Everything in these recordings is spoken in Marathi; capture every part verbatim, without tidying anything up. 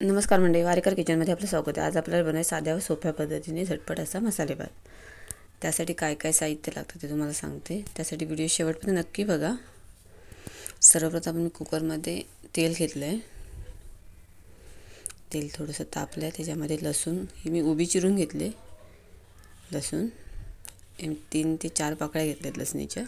नमस्कार मंडळी, वारेकर किचनमध्ये आपलं स्वागत आहे। आज आपल्याला बनायचं साध्या व सोप्या पद्धतीने झटपट असा मसाले भात। त्यासाठी काय काय साहित्य लागतं ते तुम्हाला सांगते। त्यासाठी व्हिडिओ शेवटपर्यंत नक्की बघा। सर्वप्रथम मी कुकरमध्ये तेल घेतलं आहे। तेल थोडंसं तापलं आहे, त्याच्यामध्ये लसूण ही मी उभी चिरून घेतले। लसूण तीन ते चार पाकळ्या घेतल्यात लसणीच्या।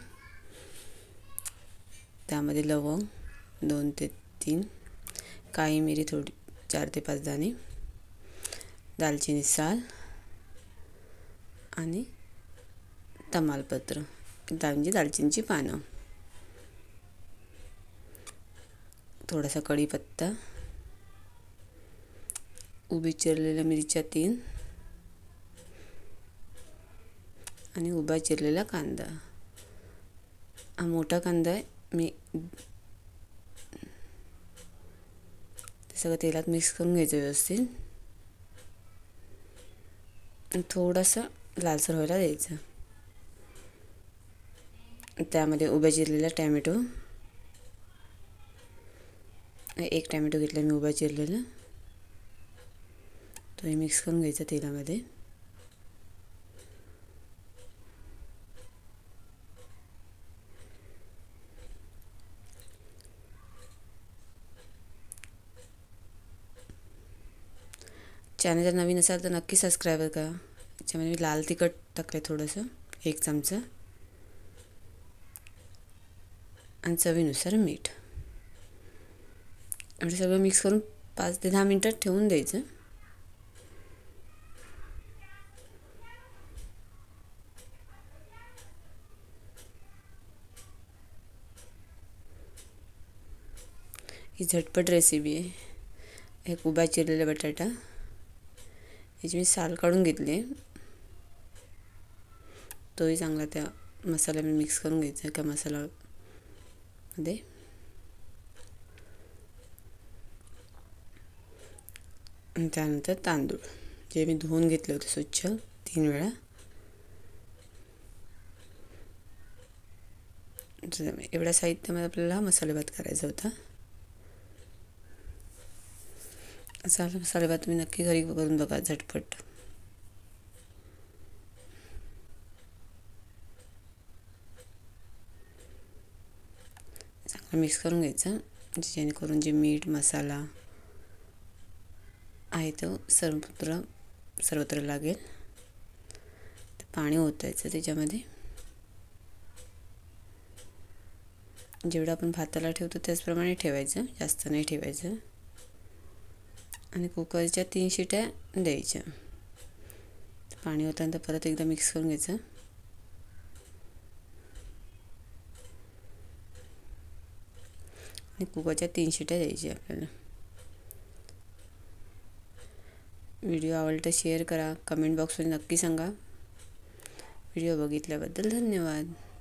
त्यामध्ये लवंग दोन ते तीन, काळी मिरी थोडी चार ते पाच दाणे, दालचिनी साल आणि तमालपत्र म्हणजे दालचिनीची पानं, थोडासा कढीपत्ता, उभी चिरलेल्या मिरच्या तीन आणि उभा चिरलेला कांदा। हा मोठा कांदा आहे, मी ते सगळं तेलात मिक्स करून घ्यायचं व्यवस्थित आणि थोडासा लालसर व्हायला द्यायचं। त्यामध्ये उभा चिरलेला टोमॅटो, एक टोमॅटो घेतला मी उभा चिरलेला, तो मिक्स करून घ्यायचा तेलामध्ये। चॅनल जर नवीन असाल तर नक्की सबस्क्राइब करा। त्याच्यामध्ये मी लाल तिखट टाकले थोडंसं, एक चमचा, आणि चवीनुसार मीठ। म्हणजे सगळं मिक्स करून पाच ते दहा मिनिटात ठेवून द्यायचं। ही झटपट रेसिपी आहे। एक उभा चिरलेला बटाटा, याची मी साल काढून घेतली, तोही चांगला त्या मसाल्यामध्ये मिक्स करून घ्यायचा का मसाल्यामध्ये। आणि त्यानंतर तांदूळ जे मी धुवून घेतले होते स्वच्छ तीन वेळा, एवढ्या साहित्यामध्ये आपल्याला मसाले भात करायचा होता। असा मसाले भात तुम्ही नक्की घरी करून बघा, झटपट। चांगलं मिक्स करून घ्यायचं, जेणेकरून जे मीठ मसाला आहे तो सर्वत्र सर्वत्र लागेल। पाणी ओतायचं त्याच्यामध्ये, जेवढं आपण भाताला ठेवतो त्याचप्रमाणे ठेवायचं, जास्त नाही ठेवायचं। आणि कुकरच्या तीन शिट्या द्यायच्या। पाणी ओतल्यानंतर परत एकदा मिक्स करून घ्यायचं आणि कुकरच्या तीन शिट्या द्यायच्या आपल्याला। व्हिडिओ आवडला तर शेअर करा, कमेंट बॉक्समध्ये नक्की सांगा। व्हिडिओ बघितल्याबद्दल धन्यवाद।